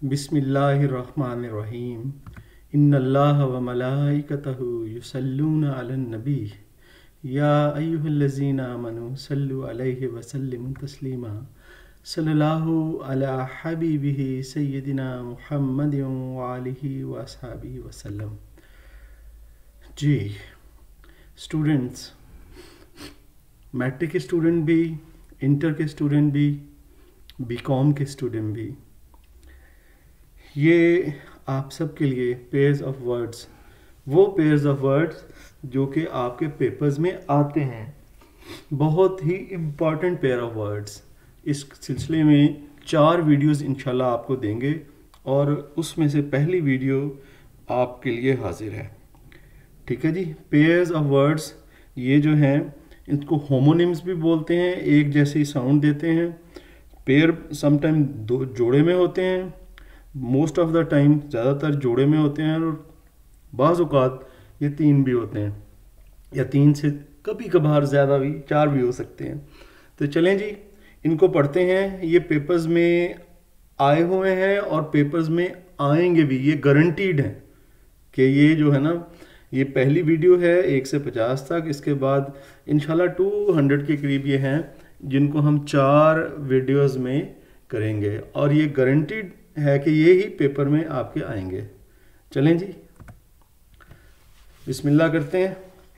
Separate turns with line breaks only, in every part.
बिस्मिल्लाहिर्रहमानिर्रहीम। इन्नल्लाह व मलाइकतहु युसल्लूना अलन नबी या अय्युहल्लज़ीना आमनू सल्लु अलैहि व सल्लिमु तस्लीमा। सल्लल्लाहु अला हबीबिही सय्यदिना मुहम्मदिन व आलिहि व अस्हाबिहि वसल्लम। जी स्टूडेंट्स, मैट्रिक के स्टूडेंट भी, इंटर के स्टूडेंट भी, बीकॉम के स्टूडेंट भी, ये आप सब के लिए पेयर्स ऑफ वर्ड्स, वो पेयर्स ऑफ वर्ड्स जो कि आपके पेपर्स में आते हैं, बहुत ही इम्पॉर्टेंट पेयर ऑफ वर्ड्स। इस सिलसिले में 4 वीडियोस इंशाल्लाह आपको देंगे और उसमें से पहली वीडियो आपके लिए हाजिर है। ठीक है जी। पेयर्स ऑफ वर्ड्स ये जो हैं इसको होमोनिम्स भी बोलते हैं, एक जैसे साउंड देते हैं। पेयर समटाइम दो जोड़े में होते हैं, मोस्ट ऑफ द टाइम ज़्यादातर जोड़े में होते हैं, और बाज़ औक़ात ये 3 भी होते हैं, या 3 से कभी कभार ज़्यादा भी 4 भी हो सकते हैं। तो चलें जी, इनको पढ़ते हैं। ये पेपर्स में आए हुए हैं और पेपर्स में आएंगे भी, ये गारंटीड है कि ये जो है ना, ये पहली वीडियो है 1 से 50 तक। इसके बाद इंशाल्लाह 200 के करीब ये हैं जिनको हम 4 वीडियोस में करेंगे, और ये गारंटीड है कि ये ही पेपर में आपके आएंगे। चलें जी, बिस्मिल्लाह करते हैं।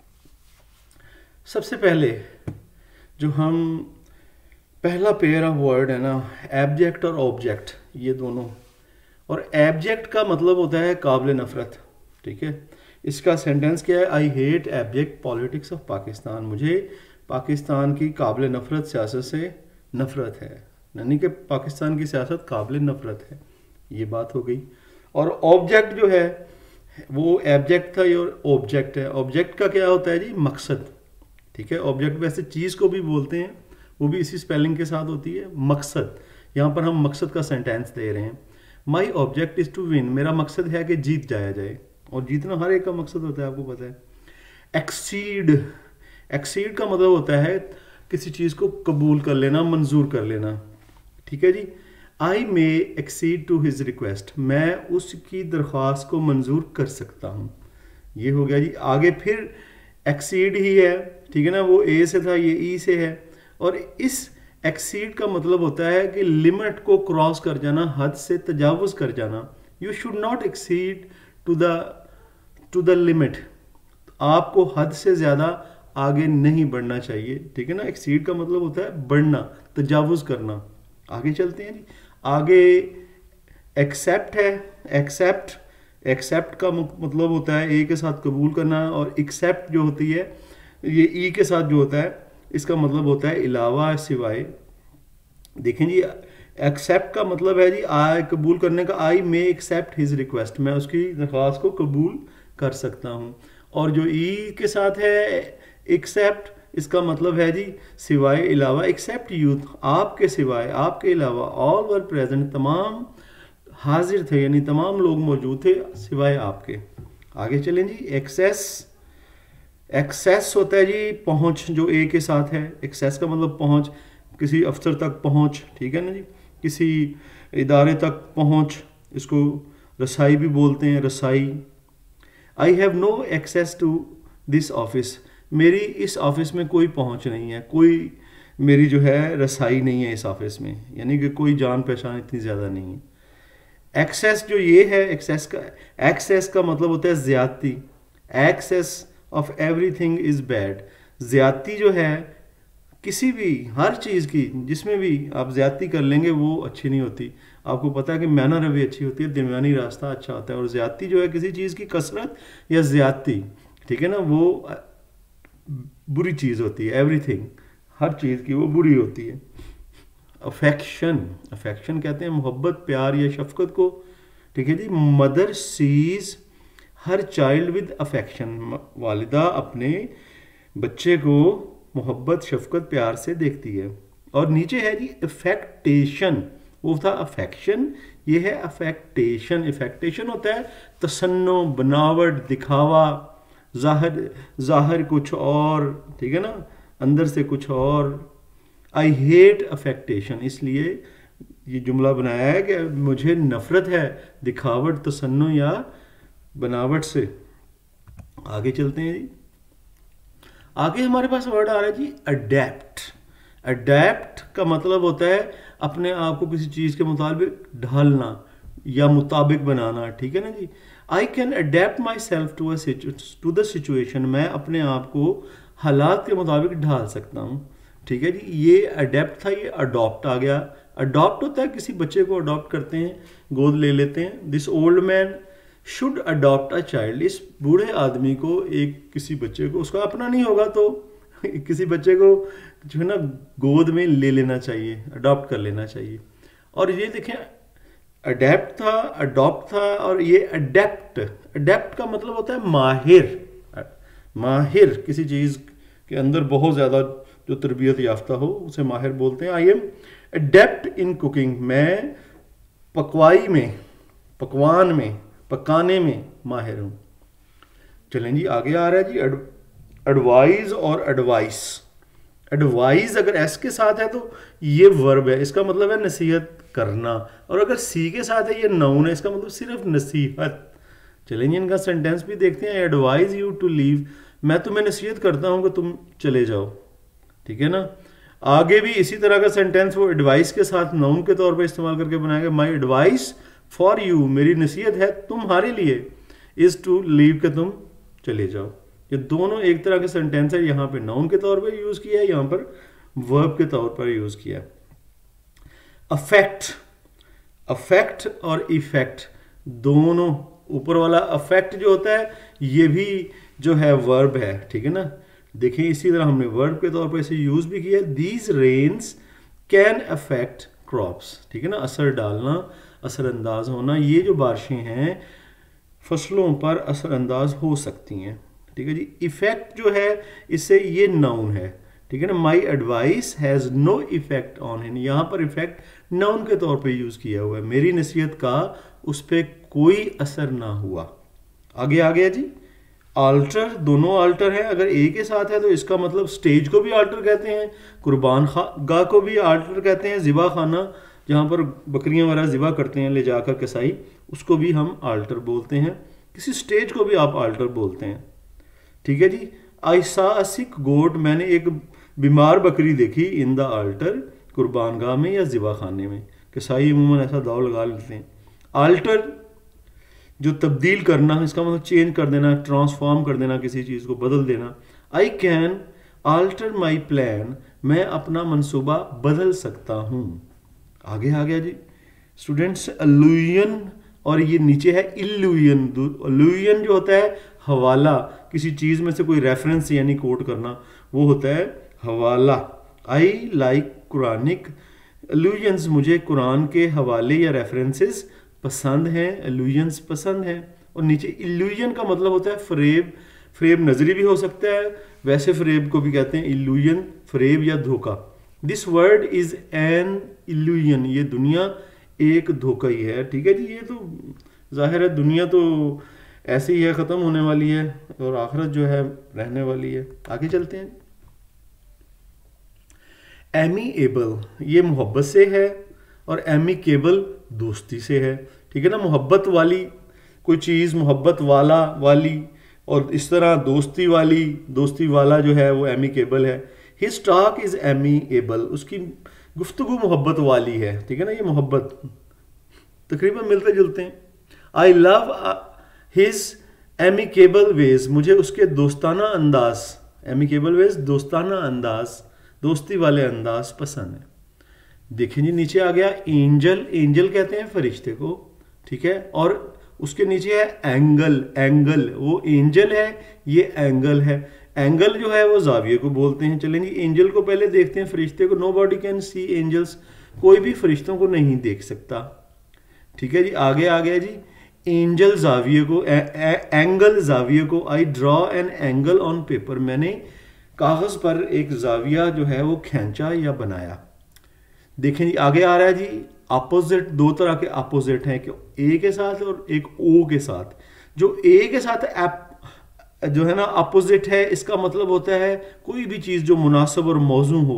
सबसे पहले जो हम पहला पेयर ऑफ वर्ड है ना, एब्जेक्ट और ऑब्जेक्ट, ये दोनों। और एब्जेक्ट का मतलब होता है काबिल नफरत। ठीक है, इसका सेंटेंस क्या है? I hate abject politics of Pakistan. मुझे पाकिस्तान की काबिल नफरत सियासत से नफरत है, यानी कि पाकिस्तान की सियासत काबिल नफरत है। ये बात हो गई। और ऑब्जेक्ट जो है वो एब्जेक्ट था, ये ऑब्जेक्ट है। ऑब्जेक्ट का क्या होता है जी? मकसद। ठीक है, ऑब्जेक्ट वैसे चीज़ को भी बोलते हैं, वो भी इसी स्पेलिंग के साथ होती है, मकसद। यहाँ पर हम मकसद का सेंटेंस दे रहे हैं। My object is to win. मेरा मकसद है कि जीत जाया जाए, और जीतना हर एक का मकसद होता है, आपको पता है। एक्सीड, एक्सीड का मतलब होता है किसी चीज़ को कबूल कर लेना, मंजूर कर लेना। ठीक है जी। I may accede to his request. मैं उसकी दरख्वास्त को मंजूर कर सकता हूँ। ये हो गया जी। आगे फिर एक्सीड ही है, ठीक है ना, वो ए से था, ये ई से है। और इस एक्सीड का मतलब होता है कि लिमिट को क्रॉस कर जाना, हद से तजावुज कर जाना। You should not exceed to the limit. आपको हद से ज़्यादा आगे नहीं बढ़ना चाहिए। ठीक है ना। एक्सीड का मतलब होता है बढ़ना, तजावुज करना। आगे चलते हैं जी। आगे एक्सेप्ट है। एक्सेप्ट का मतलब होता है ए के साथ कबूल करना, और एक्सेप्ट जो होती है ये ई के साथ जो होता है, इसका मतलब होता है अलावा, सिवाय। देखें जी, एक्सेप्ट का मतलब है जी आई, कबूल करने का। I may accept his request. मैं उसकी दरख्वास्त को कबूल कर सकता हूँ। और जो ई के साथ है एक्सेप्ट, इसका मतलब है जी सिवाय, अलावा। एक्सेप्ट यूथ, आपके सिवाय, आपके अलावा। ऑल वर प्रेजेंट, तमाम हाजिर थे, यानी तमाम लोग मौजूद थे सिवाय आपके। आगे चलें जी। एक्सेस, एक्सेस होता है जी पहुंच, जो ए के साथ है। एक्सेस का मतलब पहुंच, किसी अफसर तक पहुंच। ठीक है ना जी, किसी इदारे तक पहुंच, इसको रसाई भी बोलते हैं, रसाई। I have no access to this office. मेरी इस ऑफिस में कोई पहुंच नहीं है, कोई मेरी जो है रसाई नहीं है इस ऑफिस में, यानी कि कोई जान पहचान इतनी ज़्यादा नहीं है। एक्सेस जो ये है, एक्सेस का मतलब होता है ज़्यादती। Excess of everything is bad. ज़्यादती जो है किसी भी, हर चीज़ की, जिसमें भी आप ज़्यादती कर लेंगे वो अच्छी नहीं होती। आपको पता है कि मैनर भी अच्छी होती है, दरमियानी रास्ता अच्छा होता है। और ज़्यादती जो है किसी चीज़ की कसरत या ज़्यादती, ठीक है ना, वो बुरी चीज़ होती है। एवरीथिंग, हर चीज़ की वो बुरी होती है। अफेक्शन, अफेक्शन कहते हैं मोहब्बत, प्यार या शफकत को। ठीक है जी। Mother sees her child with affection. वालिदा अपने बच्चे को मोहब्बत, शफकत, प्यार से देखती है। और नीचे है जी अफेक्टेशन। वो था अफेक्शन, ये है अफेक्टेशन। अफेक्टेशन होता है तसन्नो, बनावट, दिखावा, जाहिर कुछ और, ठीक है ना, अंदर से कुछ और। आई हेट अफेक्टेशन, इसलिए ये जुमला बनाया है कि मुझे नफरत है दिखावट, तसन्नु या बनावट से। आगे चलते हैं जी। आगे हमारे पास वर्ड आ रहा है जी अडेप्ट। अडेप्ट का मतलब होता है अपने आप को किसी चीज़ के मुताबिक ढालना या मुताबिक बनाना, ठीक है ना जी। I can adapt myself to the situation, मैं अपने आप को हालात के मुताबिक ढाल सकता हूँ, ठीक है जी। ये अडेप्ट था, ये अडॉप्ट आ गया। अडॉप्ट होता है किसी बच्चे को अडॉप्ट करते हैं, गोद ले लेते हैं। This old man should adopt a child, इस बूढ़े आदमी को एक किसी बच्चे को, उसका अपना नहीं होगा तो किसी बच्चे को जो है ना गोद में ले लेना चाहिए, अडॉप्ट कर लेना चाहिए। और ये देखें अडेप्ट था, अडॉप्ट था, और ये अडेप्ट। अडेप्ट का मतलब होता है माहिर। माहिर किसी चीज़ के अंदर बहुत ज़्यादा जो तरबियत याफ्ता हो उसे माहिर बोलते हैं। I am adept in cooking, मैं पकवाई में, पकवान में, पकाने में माहिर हूँ। चलें जी, आगे आ रहा है जी एडवाइज और एडवाइस। एडवाइस अगर एस के साथ है तो ये वर्ब है, इसका मतलब है नसीहत करना, और अगर सी के साथ है ये नाउन है, इसका मतलब सिर्फ नसीहत। चलेंगे इनका सेंटेंस भी देखते हैं। एडवाइज यू टू लीव, मैं तुम्हें नसीहत करता हूं कि तुम चले जाओ, ठीक है ना। आगे भी इसी तरह का सेंटेंस वो एडवाइस के साथ नाउन के तौर पर इस्तेमाल करके बनाएगा। माई एडवाइस फॉर यू, मेरी नसीहत है तुम्हारे लिए, इज टू लीव के तुम चले जाओ। ये दोनों एक तरह के सेंटेंस है, यहाँ पे नाउन के तौर पर यूज किया है, यहाँ पर वर्ब के तौर पर यूज किया है। अफेक्ट, अफेक्ट और इफेक्ट दोनों, ऊपर वाला अफेक्ट जो होता है ये भी जो है वर्ब है, ठीक है ना। देखिए इसी तरह हमने वर्ब के तौर पर इसे यूज भी किया। These rains can affect crops, ठीक है ना, असर डालना, असरअंदाज होना। ये जो बारिशें हैं फसलों पर असरअंदाज हो सकती हैं, ठीक है जी। इफेक्ट जो है इससे ये नाउन है, ठीक है ना। My advice has no effect on him, यहाँ पर इफेक्ट नाउन के तौर पे यूज किया हुआ है। मेरी नसीहत का उस पर कोई असर ना हुआ। आगे आ गया जी आल्टर, दोनों आल्टर है। अगर ए के साथ है तो इसका मतलब स्टेज को भी आल्टर कहते हैं, कुर्बान गाह को भी आल्टर कहते हैं, ज़िबा खाना जहाँ पर बकरियाँ वगैरह ज़िबा करते हैं ले जाकर कसाई, उसको भी हम आल्टर बोलते हैं। किसी स्टेज को भी आप आल्टर बोलते हैं, ठीक है जी। आई सा अ सिक गोट, मैंने एक बीमार बकरी देखी इन द आल्टर, कुर्बान गाह में या ज़िबा खाने में। कसाई अमूमन ऐसा दाव लगा लेते हैं। आल्टर जो तब्दील करना, इसका मतलब चेंज कर देना, ट्रांसफॉर्म कर देना, किसी चीज़ को बदल देना। I can alter my plan, मैं अपना मंसूबा बदल सकता हूँ। आगे आ गया जी स्टूडेंट्स अलूयन, और ये नीचे है इल्यूयन। अलूयन जो होता है हवाला, किसी चीज़ में से कोई रेफरेंस यानी कोट करना, वो होता है हवाला। आई लाइक कुरानिक अलूयंस, मुझे कुरान के हवाले या रेफरेंसेस पसंद हैं, अलूयंस पसंद हैं। और नीचे इल्यूजन का मतलब होता है फ्रेब। फ्रेब नजरी भी हो सकता है, वैसे फ्रेब को भी कहते हैं इल्यूजन, फ्रेब या धोखा। This word is an illusion, ये दुनिया एक धोखा ही है, ठीक है जी। ये तो जाहिर है दुनिया तो ऐसे ही है, ख़त्म होने वाली है, और आखिरत जो है रहने वाली है। आगे चलते हैं। एमीएबल, ये मोहब्बत से है, और एमिकेबल दोस्ती से है, ठीक है ना। मोहब्बत वाली कोई चीज़, मोहब्बत वाला वाली, और इस तरह दोस्ती वाली, दोस्ती वाला जो है वो एमिकेबल है। हिज टॉक इज एमीएबल, उसकी गुफ्तगू मोहब्बत वाली है, ठीक है ना। ये मोहब्बत तकरीबन मिलते जुलते हैं। I love his amicable ways, मुझे उसके दोस्ताना अंदाज, एमिकेबल वेज दोस्ताना अंदाज, दोस्ती वाले अंदाज पसंद है। देखें जी नीचे आ गया एंजल, एंजल कहते हैं फरिश्ते को, ठीक है। और उसके नीचे है एंगल, एंगल वो एंजल है, ये एंगल है। एंगल जो है वो जाविये को बोलते हैं। चलें जी एंजल को पहले देखते हैं, फरिश्ते को। Nobody can see angels, कोई भी फरिश्तों को नहीं देख सकता, ठीक है जी। आगे आ गया जी एंजल जाविये को, एंगल जाविये को। I draw an angle on paper, मैंने कागज पर एक जाविया जो है वो खींचा या बनाया। देखें जी आगे आ रहा है जी अपोजिट, दो तरह के अपोजिट हैं, ए के साथ और एक ओ के साथ। जो ए के साथ जो है ना अपोजिट है, इसका मतलब होता है कोई भी चीज़ जो मुनासिब और मौजू हो,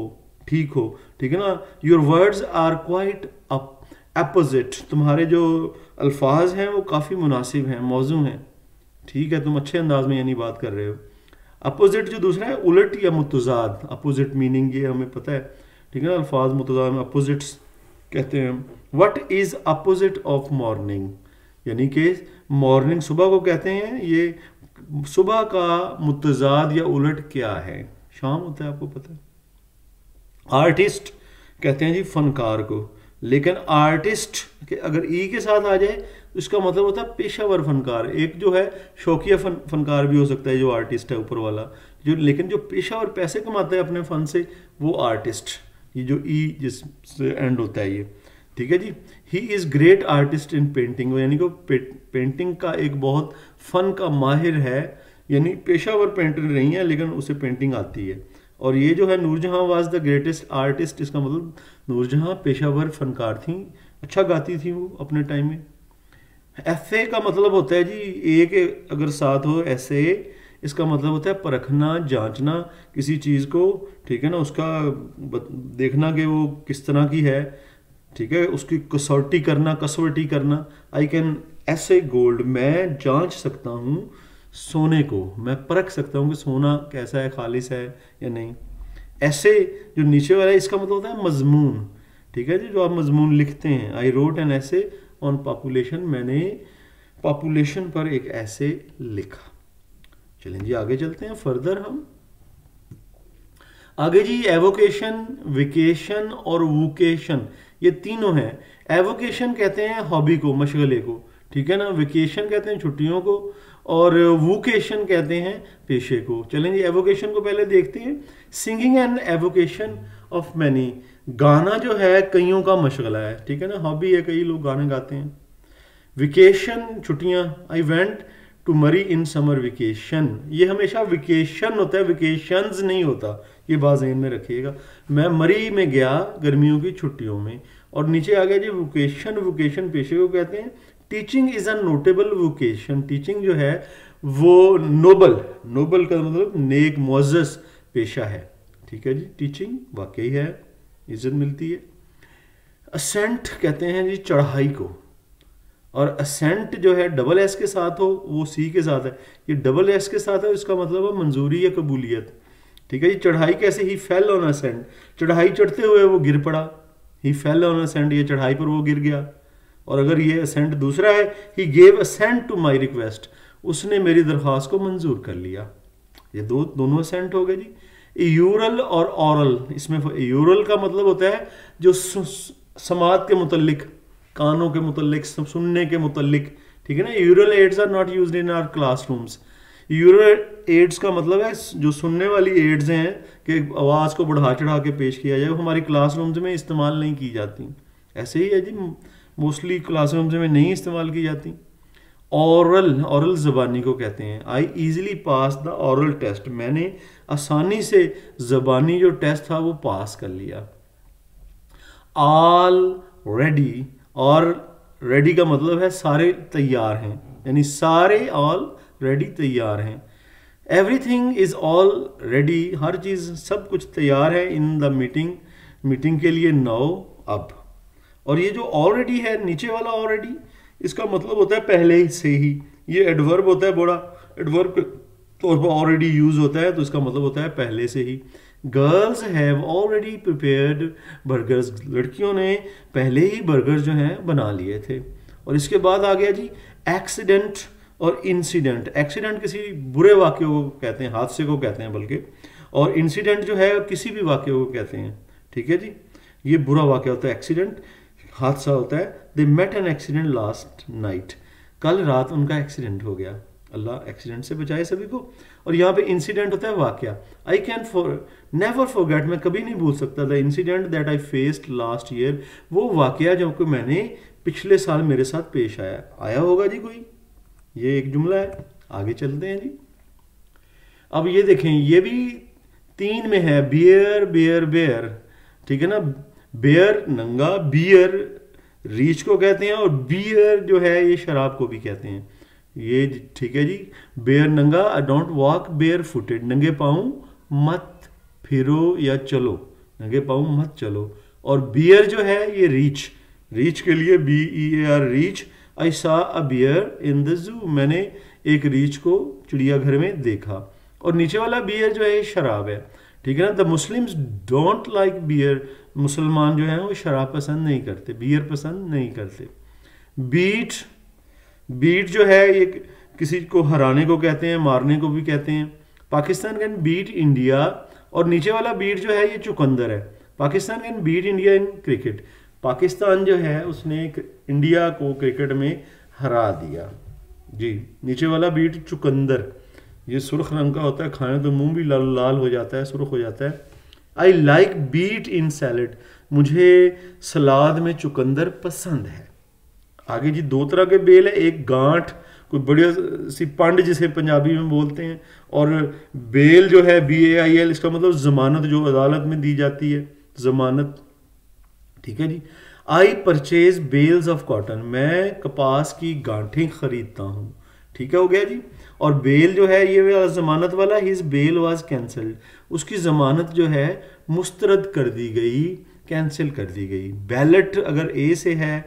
ठीक हो, ठीक है ना। Your words are quite opposite, तुम्हारे जो अल्फाज हैं वो काफ़ी मुनासिब हैं, मौजू हैं, ठीक है, तुम अच्छे अंदाज में यानी बात कर रहे हो। अपोजिट जो दूसरा है उलट या मुतजाद, अपोजिट मीनिंग ये हमें पता है, ठीक है ना, अल्फाज मुतजाद में अपोजिट्स कहते हैं। What is opposite of morning, यानी कि मॉर्निंग सुबह को कहते हैं, ये सुबह का मुतजाद या उलट क्या है, शाम होता है, आपको पता है। आर्टिस्ट कहते हैं जी फनकार को, लेकिन आर्टिस्ट के अगर ई के साथ आ जाए तो इसका मतलब होता है पेशावर फनकार। एक जो है शौकिया फनकार भी हो सकता है जो आर्टिस्ट है ऊपर वाला, जो लेकिन जो पेशावर पैसे कमाता है अपने फन से वो आर्टिस्ट, ये जो ई जिससे एंड होता है ये, ठीक है जी। He is great artist in painting, यानी कि पेंटिंग का एक बहुत फन का माहिर है, यानी पेशावर पेंटर नहीं है लेकिन उसे पेंटिंग आती है। और ये जो है Noorjahan was the greatest artist, इसका मतलब नूरजहां पेशावर फनकार थी, अच्छा गाती थी वो अपने टाइम में। ऐसे का मतलब होता है जी एक अगर साथ हो ऐसे, इसका मतलब होता है परखना, जांचना किसी चीज़ को, ठीक है ना, उसका देखना कि वो किस तरह की है, ठीक है, उसकी कसौटी करना, कसवटी करना। आई कैन ऐसे गोल्ड, मैं जांच सकता हूँ सोने को, मैं परख सकता हूँ कि सोना कैसा है, खालिस है या नहीं। ऐसे जो नीचे वाला है इसका मतलब होता है मजमून, ठीक है जी, जो आप मजमून लिखते हैं। I wrote an essay on population, मैंने पॉपुलेशन पर एक ऐसे लिखा। चलें जी आगे चलते हैं फर्दर हम आगे जी। एवोकेशन, विकेशन और वोकेशन, ये तीनों हैं। एवोकेशन कहते हैं हॉबी को, मशगले को, ठीक है ना। वेकेशन कहते हैं छुट्टियों को, और वोकेशन कहते हैं पेशे को। चलें जी एवोकेशन को पहले देखते हैं। Singing and avocation of many, गाना जो है कईयों का मशगला है, ठीक है ना, हॉबी है, कई लोग गाने गाते हैं। वेकेशन छुट्टियां, आई वेंट टू मरी इन समर वेकेशन, ये हमेशा वेकेशन होता है, वेकेशंस नहीं होता, ये बात ज़हन में रखिएगा। मैं मरी में गया गर्मियों की छुट्टियों में। और नीचे आ गया जी वोकेशन, वोकेशन पेशे को कहते हैं। Teaching is a notable vocation, teaching जो है वो नोबल, नोबल का मतलब नेक मुअज़्ज़ज़ पेशा है, ठीक है जी। टीचिंग वाकई है, इज्जत मिलती है। असेंट कहते हैं जी चढ़ाई को, और असेंट जो है डबल एस के साथ हो वो सी के साथ है, ये डबल एस के साथ है, इसका मतलब है मंजूरी या कबूलियत, ठीक है जी। चढ़ाई कैसे, ही फेल ऑन असेंट, चढ़ाई चढ़ते हुए वो गिर पड़ा, ही फेल ऑन असेंट, ये चढ़ाई पर वो गिर गया। और अगर ये असेंट दूसरा है, he gave assent to my request, उसने मेरी दरख्वास्त को मंजूर कर लिया। ये दोनों असेंट हो गए जी। यूरल और ऑरल, इसमें यूरल का मतलब होता है जो समात के मुतल्लिक, कानों के मुतल्लिक, सुनने के मुतल्लिक, ठीक है ना। Aural aids are not used in our classrooms, aural aids का मतलब है जो सुनने वाली एड्स हैं कि आवाज़ को बढ़ा चढ़ा के पेश किया जाए, वो हमारी क्लासरूम्स में इस्तेमाल नहीं की जाती। ऐसे ही है जी, मोस्टली क्लासरूम्स में नहीं इस्तेमाल की जाती। औरल, औरल ज़बानी को कहते हैं। I easily pass the aural test, मैंने आसानी से ज़बानी जो टेस्ट था वो पास कर लिया। ऑल रेडी, और रेडी का मतलब है सारे तैयार हैं, यानी सारे ऑल रेडी तैयार हैं। एवरीथिंग इज ऑल रेडी, हर चीज़ सब कुछ तैयार है। इन द मीटिंग, मीटिंग के लिए नाउ, अब। और ये जो ऑलरेडी है नीचे वाला ऑलरेडी, इसका मतलब होता है पहले से ही, ये एडवर्ब होता है, बड़ा एडवर्ब के तौर पर ऑलरेडी यूज होता है, तो इसका मतलब होता है पहले से ही। Girls have already prepared burgers, लड़कियों ने पहले ही बर्गर जो हैं बना लिए थे। और इसके बाद आ गया जी एक्सीडेंट और इंसिडेंट। एक्सीडेंट किसी बुरे वाक्य को कहते हैं, हादसे को कहते हैं बल्कि, और इंसिडेंट जो है किसी भी वाक्य को कहते हैं, ठीक है जी। ये बुरा वाक्य होता है एक्सीडेंट, हादसा होता है। They met an accident last night, कल रात उनका एक्सीडेंट हो गया, अल्लाह एक्सीडेंट से बचाए सभी को। और यहाँ पे इंसिडेंट होता है वाकया। आई कैन नेवर फॉरगेट, मैं कभी नहीं भूल सकता, the incident that I faced last year, वो वाकया जो कि मैंने पिछले साल मेरे साथ पेश आया होगा जी कोई, ये एक जुमला है। आगे चलते हैं जी। अब ये देखें, ये भी 3 में है, बियर बेयर बेयर, ठीक है ना। बेयर नंगा, बियर रीच को कहते हैं, और बियर जो है ये शराब को भी कहते हैं, ये ठीक है जी। बेयर नंगा, डोंट वॉक बेयर फुटेड, नंगे पाँव मत फिरो या चलो, नंगे पाँव मत चलो। और बियर जो है ये रीच, रीच के लिए BEAR रीच। आई सा अ बियर इन द जू, मैंने एक रीछ को चिड़ियाघर में देखा। और नीचे वाला बियर जो है ये शराब है, ठीक है ना। The Muslims don't like beer, मुसलमान जो है वो शराब पसंद नहीं करते, बियर पसंद नहीं करते। बीट, बीट जो है ये किसी को हराने को कहते हैं, मारने को भी कहते हैं। पाकिस्तान कैन बीट इंडिया, और नीचे वाला बीट जो है ये चुकंदर है। Pakistan can beat India in cricket, Pakistan जो है उसने इंडिया को क्रिकेट में हरा दिया जी। नीचे वाला बीट चुकंदर, ये सुर्ख रंग का होता है, खाने तो मुंह भी लाल लाल हो जाता है, सुर्ख हो जाता है। I like beet in salad, मुझे सलाद में चुकंदर पसंद है। आगे जी दो तरह के बेल है, एक गांठ कोई बढ़िया सी पंड जिसे पंजाबी में बोलते हैं, और बेल जो है BAIL, इसका मतलब जमानत जो अदालत में दी जाती है, जमानत, ठीक है जी। I purchase bales of cotton, मैं कपास की गांठें खरीदता हूँ, ठीक है, हो गया जी। और बेल जो है ये वाला जमानत वाला, हिज बेल वाज कैंसल्ड, उसकी जमानत जो है मुस्तरद कर दी गई, कैंसिल कर दी गई। बैलेट अगर ए से है,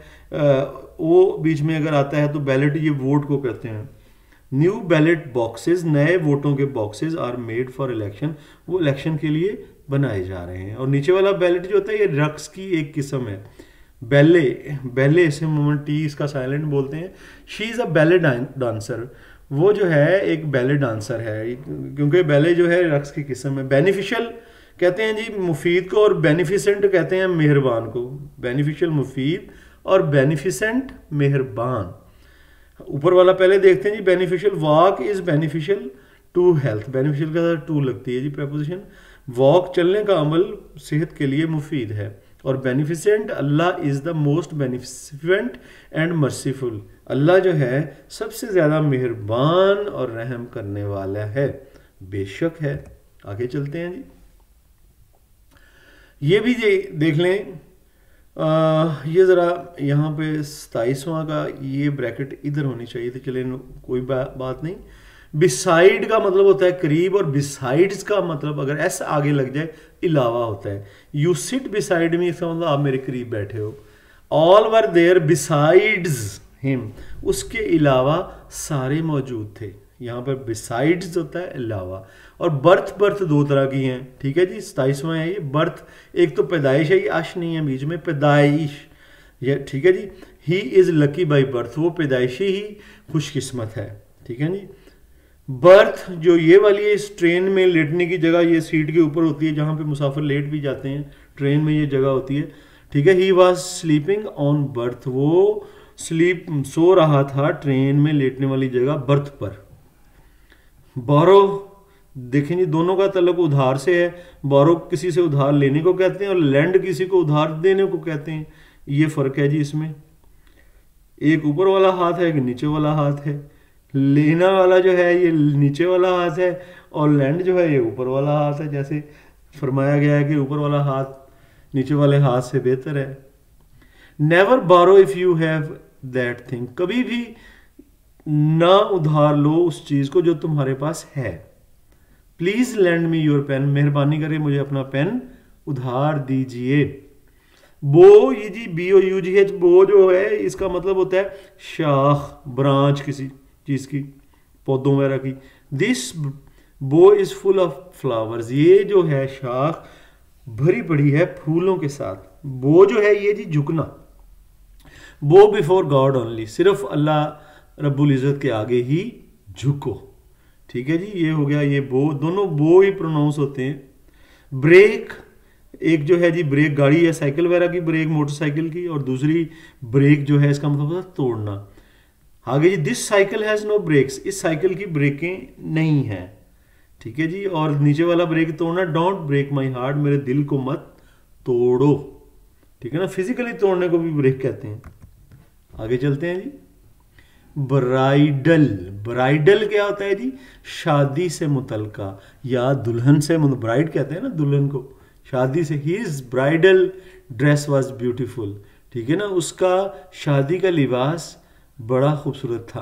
वो बीच में अगर आता है तो बैलेट ये वोट को कहते हैं। न्यू बैलेट बॉक्सेस, नए वोटों के boxes are made for election, वो इलेक्शन के लिए बनाए जा रहे हैं। और नीचे वाला बैलेट जो होता है ये रक्स की एक किस्म है, बैले, बैले से मोमेंट टी इसका साइलेंट बोलते हैं। She is a ballet dancer, वो जो है एक बैले डांसर है, क्योंकि बैले जो है रक्स की किस्म है। बेनिफिशियल कहते हैं जी मुफीद को, और बेनिफिसेंट कहते हैं मेहरबान को। बेनिफिशियल मुफीद और बेनिफिसेंट मेहरबान। ऊपर वाला पहले देखते हैं जी, beneficial, walk is beneficial to health, beneficial का टू लगती है जी प्रेपोजिशन। वॉक चलने का अमल सेहत के लिए मुफीद है। और beneficent, Allah is the most beneficent and merciful, Allah जो है सबसे ज्यादा मेहरबान और रहम करने वाला है, बेशक है। आगे चलते हैं जी, ये भी देख लें। ये ज़रा यहाँ पे 27वां का ये ब्रैकेट इधर होनी चाहिए थी, चले कोई बात नहीं। बिसाइड का मतलब होता है करीब, और बिसाइड्स का मतलब अगर ऐसा आगे लग जाए अलावा होता है। यू सिट बिसाइड मी, इसका मतलब आप मेरे करीब बैठे हो। All were there besides him, उसके अलावा सारे मौजूद थे। यहाँ पर बिसाइड्स होता है अलावा। और बर्थ, बर्थ दो तरह की हैं, ठीक है जी। 27वां है ये बर्थ, एक तो पैदाइश है, ये आश नहीं है बीच में, पैदाइश, ये ठीक है जी। He is lucky by birth, वो पैदाइशी ही खुशकिस्मत है, ठीक है जी। बर्थ जो ये वाली है, इस ट्रेन में लेटने की जगह ये सीट के ऊपर होती है, जहाँ पे मुसाफिर लेट भी जाते हैं, ट्रेन में ये जगह होती है, ठीक है। He was sleeping on berth, वो स्लीप सो रहा था ट्रेन में लेटने वाली जगह बर्थ पर। बोरो, देखें जी दोनों का तल्लुक उधार से है। बोरो किसी से उधार लेने को कहते हैं, और लैंड किसी को उधार देने को कहते हैं। ये फर्क है जी इसमें, एक ऊपर वाला हाथ है, एक नीचे वाला हाथ है। लेना वाला जो है ये नीचे वाला हाथ है, और लैंड जो है ये ऊपर वाला हाथ है। जैसे फरमाया गया है कि ऊपर वाला हाथ नीचे वाले हाथ से बेहतर है। Never borrow if you have that thing, कभी भी ना उधार लो उस चीज को जो तुम्हारे पास है। Please lend me your pen, मेहरबानी करके मुझे अपना पेन उधार दीजिए। बो, ये जी BOUGH, बो जो है इसका मतलब होता है शाख, ब्रांच किसी चीज की, पौधों वगैरह की। दिस बो इज फुल ऑफ फ्लावर्स, ये जो है शाख भरी पड़ी है फूलों के साथ। बो जो है ये जी झुकना, बो बिफोर गॉड ओनली, सिर्फ अल्लाह रब्बुल इज़्ज़त के आगे ही झुको, ठीक है जी। ये हो गया ये बो, दोनों बो ही प्रोनाउंस होते हैं। ब्रेक, एक जो है जी ब्रेक गाड़ी या साइकिल वगैरह की ब्रेक, मोटरसाइकिल की, और दूसरी ब्रेक जो है इसका मतलब होता है तोड़ना। आगे जी this cycle has no brakes, इस साइकिल की ब्रेकें नहीं हैं, ठीक है जी। और नीचे वाला ब्रेक तोड़ना, डोंट ब्रेक माई हार्ट, मेरे दिल को मत तोड़ो, ठीक है ना। फिजिकली तोड़ने को भी ब्रेक कहते हैं। आगे चलते हैं जी, ब्राइडल, ब्राइडल क्या होता है जी, शादी से मुतलका या दुल्हन से, ब्राइड कहते हैं ना दुल्हन को, शादी से। His bridal dress was beautiful, ठीक है ना, उसका शादी का लिबास बड़ा खूबसूरत था,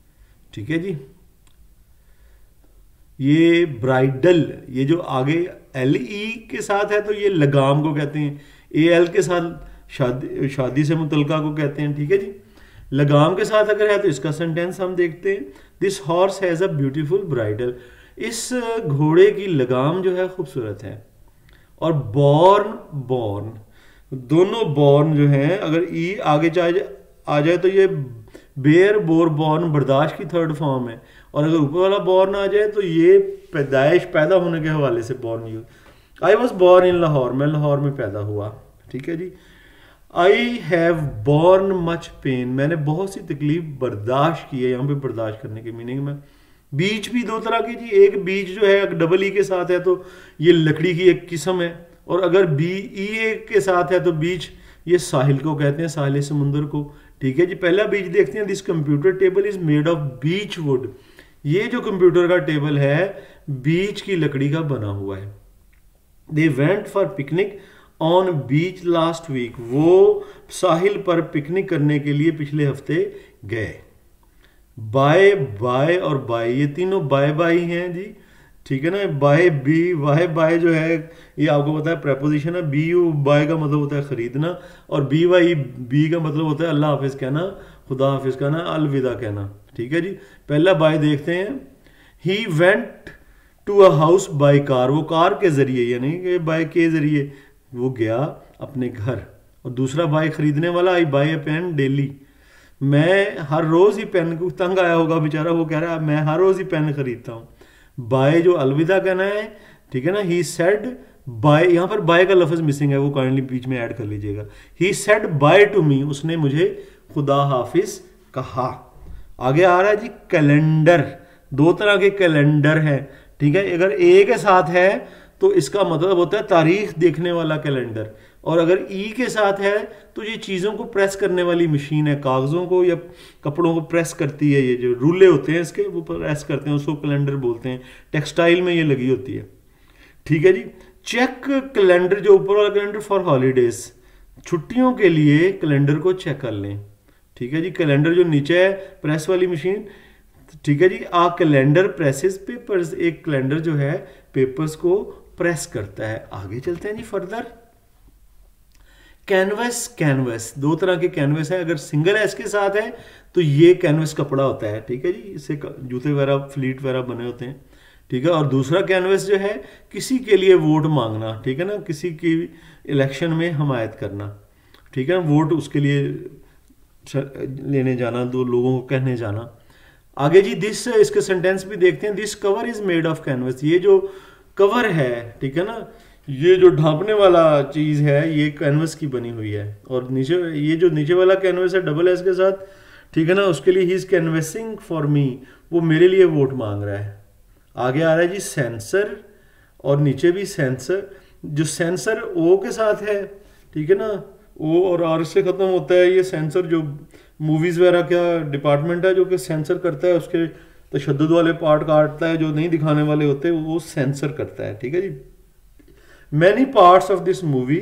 ठीक है जी। ये ब्राइडल, ये जो आगे एल ई के साथ है तो ये लगाम को कहते हैं, ए एल के साथ शादी से मुतलका को कहते हैं, ठीक है जी। लगाम के साथ अगर है तो इसका सेंटेंस हम देखते हैं, this horse has a beautiful bridle, इस घोड़े की लगाम जो है खूबसूरत है। और बॉर्न, बॉर्न, दोनों बॉर्न जो हैं अगर ई आगे आ जाए तो ये बेयर, बोर, बॉर्न बर्दाश्त की थर्ड फॉर्म है, और अगर ऊपर वाला बॉर्न आ जाए तो ये पैदाइश, पैदा होने के हवाले से born use. I was born in Lahore, मैं लाहौर में पैदा हुआ, ठीक है जी। I have borne much pain, मैंने बहुत सी तकलीफ बर्दाश्त की है, यहाँ पे बर्दाश्त करने के मीनिंग में। बीच भी दो तरह की जी, एक बीच जो है डबल ई के साथ है तो ये लकड़ी की एक किस्म है, और अगर बी ई ए के साथ है तो बीच ये साहिल को कहते हैं, साहिल समुंदर को, ठीक है जी। पहला बीच देखते हैं, this computer table is made of beech wood, ये जो कंप्यूटर का टेबल है बीच की लकड़ी का बना हुआ है। They went for picnic on beach last week, वो साहिल पर पिकनिक करने के लिए पिछले हफ्ते गए। बाय, बाय और बाय, ये तीनों बाय बाय हैं जी, ठीक है ना। बाय बी, वाई बाय जो है ये आपको पता है प्रेपोजिशन है। बी यू बाय का मतलब होता है खरीदना, और बी वाई बी का मतलब होता है अल्लाह हाफिज कहना, खुदा हाफिज कहना, अलविदा कहना, ठीक है जी। पहला बाय देखते हैं, he went to a house by car, वो कार के जरिए यानी कि बाय के जरिए वो गया अपने घर। और दूसरा बाय खरीदने वाला, I buy a pen daily, मैं हर रोज ही पेन को, तंग आया होगा बेचारा, वो कह रहा है मैं हर रोज ही पेन खरीदता हूँ। बाय जो अलविदा कहना है, ठीक है ना। ही सेड बाय, यहाँ पर बाय का लफ्ज मिसिंग है, वो काइंडली बीच में ऐड कर लीजिएगा। He said bye to me, उसने मुझे खुदा हाफिज कहा। आगे आ रहा है जी कैलेंडर, दो तरह के कैलेंडर है, ठीक है। अगर ए के साथ है तो इसका मतलब होता है तारीख देखने वाला कैलेंडर, और अगर ई के साथ है तो ये चीज़ों को प्रेस करने वाली मशीन है, कागज़ों को या कपड़ों को प्रेस करती है, ये जो रूले होते हैं इसके वो प्रेस करते हैं, उसको कैलेंडर बोलते हैं। टेक्सटाइल में ये लगी होती है, ठीक है जी। चेक कैलेंडर, जो ऊपर वाला कैलेंडर फॉर हॉलीडेज, छुट्टियों के लिए कैलेंडर को चेक कर लें, ठीक है जी। कैलेंडर जो नीचे है प्रेस वाली मशीन, ठीक है जी। आ कैलेंडर प्रेसेस पेपर्स, एक कैलेंडर जो है पेपर्स को प्रेस करता है। आगे चलते हैं जी फर्दर। कैनवस, कैनवस, दो तरह के कैनवस है, अगर सिंगल एस के साथ है तो ये कैनवस कपड़ा होता है, ठीक है जी। इससे जूते वगैरह, फ्लीट वगैरह बने होते हैं, ठीक है। और दूसरा कैनवस जो है किसी के लिए वोट मांगना, ठीक है ना, किसी की इलेक्शन में हमायत करना, ठीक है ना, वोट उसके लिए लेने जाना, दो लोगों को कहने जाना। आगे जी दिस, इसके सेंटेंस भी देखते हैं। This cover is made of canvas, ये जो कवर है, ठीक है ना, ये जो ढांपने वाला चीज है ये कैनवस की बनी हुई है। और नीचे ये जो नीचे वाला कैनवस है डबल एस के साथ, ठीक है ना, उसके लिए he is canvassing for me, वो मेरे लिए वोट मांग रहा है। आगे आ रहा है जी सेंसर, और नीचे भी सेंसर, जो सेंसर ओ के साथ है, ठीक है ना, ओ और आर से खत्म होता है। ये सेंसर जो मूवीज वगैरह का डिपार्टमेंट है जो कि सेंसर करता है, उसके तशद्दुद वाले पार्ट काटता है, जो नहीं दिखाने वाले होते वो सेंसर करता है, ठीक है जी। Many parts of this movie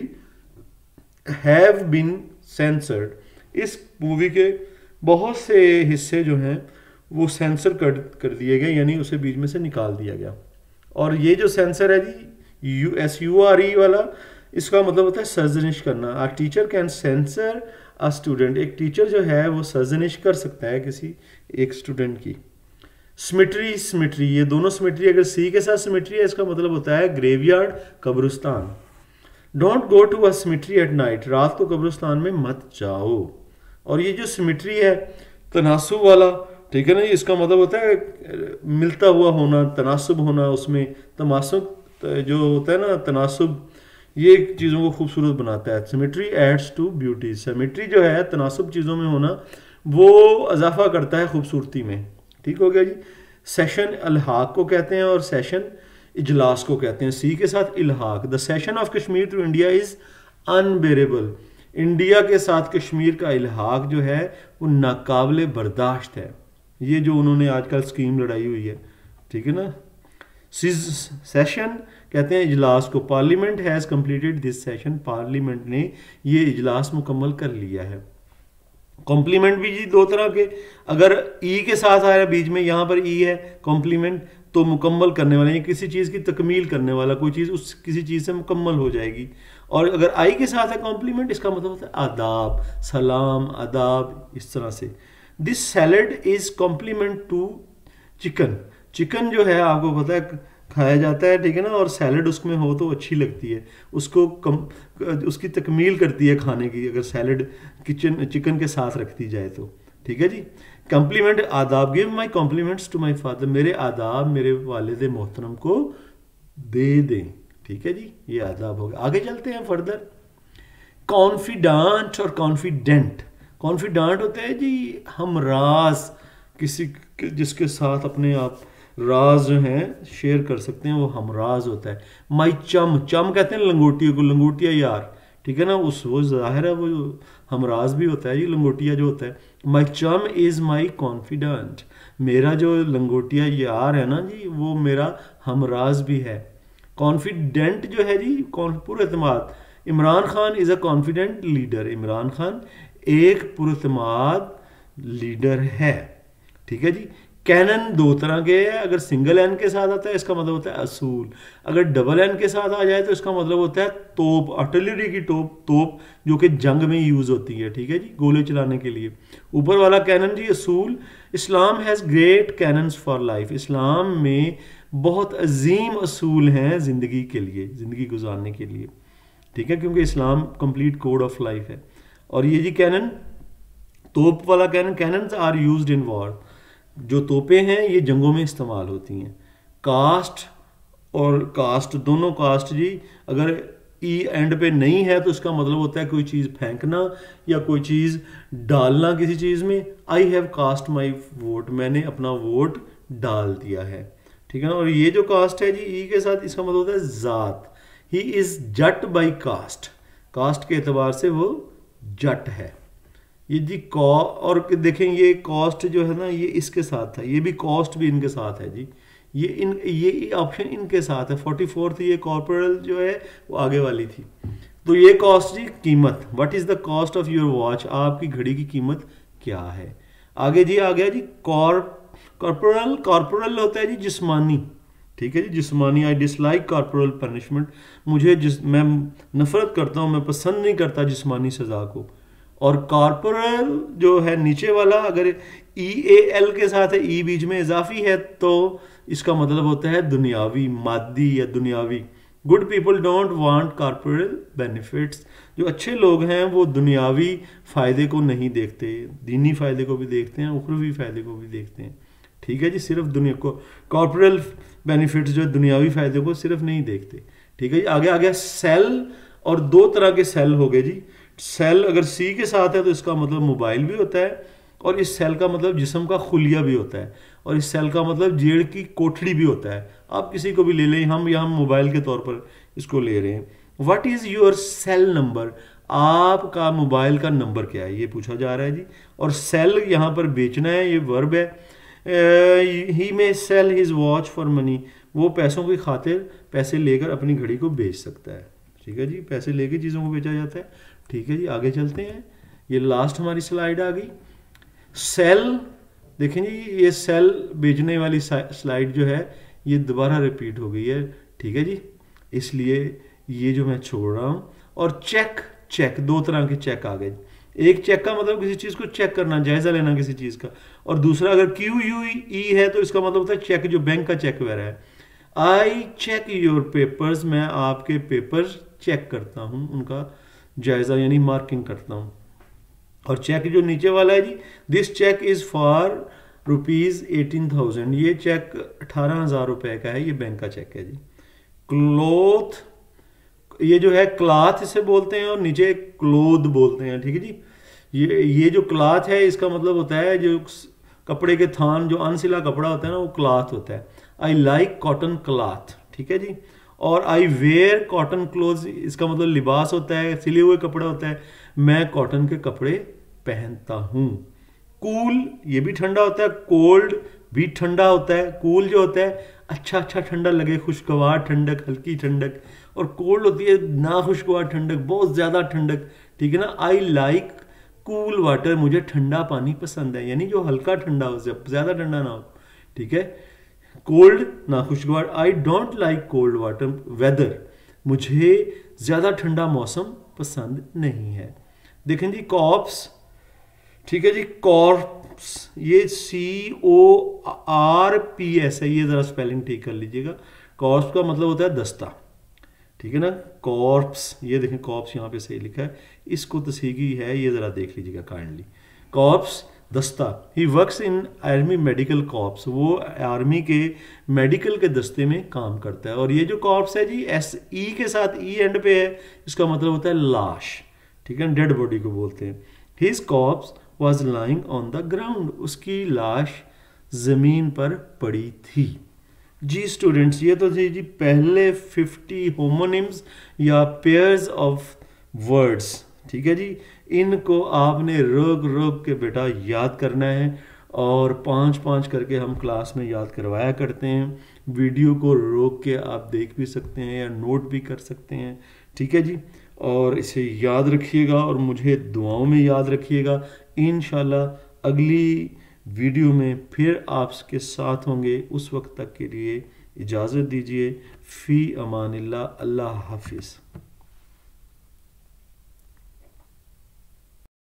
have been censored, इस मूवी के बहुत से हिस्से जो हैं वो सेंसर कर दिए गए, यानी उसे बीच में से निकाल दिया गया। और ये जो सेंसर है जी SURE वाला, इसका मतलब होता है सर्जनिश करना। A teacher can censure a student, एक टीचर जो है वो सर्जनिश कर सकता है किसी एक स्टूडेंट की। सिमेट्री, सिमेट्री, ये दोनों सिमेट्री, अगर सी के साथ सिमेट्री है इसका मतलब होता है ग्रेवयार्ड, कब्रिस्तान। Don't go to a cemetery at night, रात को कब्रिस्तान में मत जाओ। और ये जो सिमेट्री है तनासुब वाला, ठीक है ना, इसका मतलब होता है मिलता हुआ होना, तनासुब होना, उसमें तमासुब जो होता है ना, तनासुब, ये चीज़ों को खूबसूरत बनाता है। Symmetry adds to beauty, symmetry जो है तनासुब चीज़ों में होना वो इजाफा करता है खूबसूरती में, ठीक हो गया जी। सेशन अलहाक को कहते हैं और सेशन इजलास को कहते हैं, सी के साथ इल्हाक। The cession of Kashmir to India is unbearable, India के साथ कश्मीर का इल्हाक जो है वो नाकाबिले बर्दाश्त है। ये जो उन्होंने आजकल स्कीम लड़ाई हुई है, ठीक है ना। सेशन कहते हैं इजलास को। Parliament has completed this session, parliament ने ये इजलास मुकम्मल कर लिया है। कॉम्प्लीमेंट भी जी दो तरह के, अगर ई के साथ आ रहा है बीच में, यहाँ पर ई है कॉम्प्लीमेंट, तो मुकम्मल करने वाला, यानी किसी चीज़ की तकमील करने वाला, कोई चीज़ उस किसी चीज़ से मुकम्मल हो जाएगी। और अगर आई के साथ है कॉम्प्लीमेंट, इसका मतलब होता है आदाब, सलाम, आदाब, इस तरह से। This salad is complement to chicken. Chicken जो है आपको पता है खाया जाता है, ठीक है ना, और सैलड उसमें हो तो अच्छी लगती है, उसको उसकी तकमील करती है खाने की, अगर सैलड चिकन के साथ रखती जाए तो, ठीक है जी। कम्प्लीमेंट आदाब, give my compliments to my father, मेरे आदाब मेरे वालिद मोहतरम को दे दें, ठीक है जी, ये आदाब हो गया। आगे चलते हैं फर्दर। कॉन्फिडेंट और कॉन्फिडेंट। कॉन्फिडेंट होता है जी हमराज, किसी जिसके साथ अपने आप राज जो हैं शेयर कर सकते हैं, वो हमराज होता है। माई चम, चम कहते हैं लंगोटिया को, लंगोटिया यार, ठीक है ना, उस वो जाहिर है वो हमराज भी होता है जी लंगोटिया जो होता है। माई चम इज़ माई कॉन्फिडेंट, मेरा जो लंगोटिया यार है ना जी वो मेरा हमराज भी है। कॉन्फिडेंट जो है जी पुरएतमाद। Imran Khan is a confident leader, Imran Khan एक पुरएतमाद लीडर है, ठीक है जी। कैनन दो तरह के है, अगर सिंगल एन के साथ आता है इसका मतलब होता है असूल, अगर डबल एन के साथ आ जाए तो इसका मतलब होता है तोप, आर्टिलरी की तोप जो कि जंग में यूज़ होती है, ठीक है जी, गोले चलाने के लिए। ऊपर वाला कैनन जी असूल। Islam has great canons for life, Islam में बहुत अजीम असूल हैं ज़िंदगी के लिए, ज़िंदगी गुजारने के लिए, ठीक है, क्योंकि Islam complete code of life है। और ये जी कैनन तोप वाला cannon, cannons are used in war, जो तोपें हैं ये जंगों में इस्तेमाल होती हैं। कास्ट और कास्ट दोनों कास्ट जी अगर ई एंड पे नहीं है तो इसका मतलब होता है कोई चीज़ फेंकना या कोई चीज़ डालना किसी चीज़ में। I have cast my vote, मैंने अपना वोट डाल दिया है, ठीक है ना। और ये जो कास्ट है जी ई के साथ, इसका मतलब होता है ज़ात। He is Jat by caste, caste के एतबार से वो जट है। ये जी और देखें ये कॉस्ट जो है ना ये इसके साथ था, ये भी कॉस्ट भी इनके साथ है जी, ये ऑप्शन इनके साथ है। 44th ये कॉर्पोरल जो है वो आगे वाली थी। तो ये कॉस्ट जी कीमत, what is the cost of your watch, आपकी घड़ी की कीमत क्या है। आगे जी आ गया जी कॉर्पोरल, कॉर्पोरल होता है जी जिस्मानी, ठीक है जी, जिस्मानी। आई डिसलाइक कॉर्पोरल पनिशमेंट, मैं नफरत करता हूँ, मैं पसंद नहीं करता जिस्मानी सजा को। और कॉर्पोरल जो है नीचे वाला अगर EAL के साथ है, ई बीच में इजाफी है तो इसका मतलब होता है दुनियावी, मादी या दुनियावी। Good people don't want corporal benefits, जो अच्छे लोग हैं वो दुनियावी फ़ायदे को नहीं देखते, दीनी फ़ायदे को भी देखते हैं, उखरवी फ़ायदे को भी देखते हैं, ठीक है जी। सिर्फ दुनिया को कॉर्पोरल बेनिफिट्स जो दुनियावी फ़ायदे को सिर्फ नहीं देखते, ठीक है जी। आगे आ गया सेल, और दो तरह के सेल हो गए जी। सेल अगर सी के साथ है तो इसका मतलब मोबाइल भी होता है, और इस सेल का मतलब जिस्म का खुलिया भी होता है, और इस सेल का मतलब जेड़ की कोठड़ी भी होता है। आप किसी को भी ले लें, हम यहाँ मोबाइल के तौर पर इसको ले रहे हैं। What is your cell number, आपका मोबाइल का नंबर क्या है ये पूछा जा रहा है जी। और सेल यहाँ पर बेचना है, ये वर्ब है। He may sell his watch for money, वो पैसों की खातिर पैसे लेकर अपनी घड़ी को बेच सकता है, ठीक है जी, पैसे लेकर चीज़ों को बेचा जाता है, ठीक है जी। आगे चलते हैं, ये लास्ट हमारी स्लाइड आ गई। सेल देखें जी, ये सेल बेचने वाली स्लाइड जो है ये दोबारा रिपीट हो गई है, ठीक है जी, इसलिए ये जो मैं छोड़ रहा हूँ। और चेक, चेक दो तरह के चेक आ गए। एक चेक का मतलब किसी चीज़ को चेक करना, जायज़ा लेना किसी चीज़ का, और दूसरा अगर QUE है तो इसका मतलब होता है चेक, जो बैंक का चेक वगैरह है। आई चेक योर पेपर्स, मैं आपके पेपर्स चेक करता हूँ, उनका जायज़ा यानी मार्किंग करता हूँ। और चेक जो नीचे वाला है जी, दिस चेक इज़ फॉर ₹18,000, ये चेक 18,000 रुपये का है, ये बैंक का चेक है जी। क्लोथ, ये जो है क्लाथ इसे बोलते हैं, और नीचे क्लोथ बोलते हैं, ठीक है जी। ये जो क्लाथ है इसका मतलब होता है जो कपड़े के थान, जो अनसिला कपड़ा होता है ना वो क्लाथ होता है। आई लाइक कॉटन क्लाथ, ठीक है जी। और आई वेयर कॉटन क्लोथ, इसका मतलब लिबास होता है, सिले हुए कपड़ा होता है, मैं कॉटन के कपड़े पहनता हूँ। कूल, ये भी ठंडा होता है, कोल्ड भी ठंडा होता है। कूल जो होता है अच्छा अच्छा ठंडा लगे, खुशगवार ठंडक, हल्की ठंडक, और कोल्ड होती है ना खुशगवार ठंडक, बहुत ज़्यादा ठंडक, ठीक है ना। आई लाइक कूल वाटर, मुझे ठंडा पानी पसंद है, यानी जो हल्का ठंडा हो, ज़्यादा ठंडा ना हो, ठीक है। कोल्ड नाखुशगवार, I don't like cold water weather, मुझे ज़्यादा ठंडा मौसम पसंद नहीं है। देखें जी कॉप्स, ठीक है जी, कॉर्प्स ये CORPS है, ये ज़रा स्पेलिंग ठीक कर लीजिएगा। कॉर्प्स का मतलब होता है दस्ता, ठीक है ना, कॉर्प्स, ये देखें कॉर्प्स यहाँ पे सही लिखा है, इसको तसीगी है, ये ज़रा देख लीजिएगा काइंडली। कॉर्प्स दस्ता, he works in army medical corps, वो आर्मी के मेडिकल के दस्ते में काम करता है। और ये जो कॉर्प्स है जी SE के साथ E एंड पे है, इसका मतलब होता है लाश, ठीक है, डेड बॉडी को बोलते हैं। His corpse was lying on the ground, उसकी लाश ज़मीन पर पड़ी थी। जी स्टूडेंट्स, ये तो जी पहले 50 होमोनिम्स या पेयर्स ऑफ वर्ड्स, ठीक है जी, इनको आपने रोक रोक के बेटा याद करना है, और 5-5 करके हम क्लास में याद करवाया करते हैं। वीडियो को रोक के आप देख भी सकते हैं या नोट भी कर सकते हैं, ठीक है जी। और इसे याद रखिएगा और मुझे दुआओं में याद रखिएगा। इंशाल्लाह अगली वीडियो में फिर आपके साथ होंगे, उस वक्त तक के लिए इजाज़त दीजिए। फ़ी अमानिल्लाह, अल्लाह हाफिज़।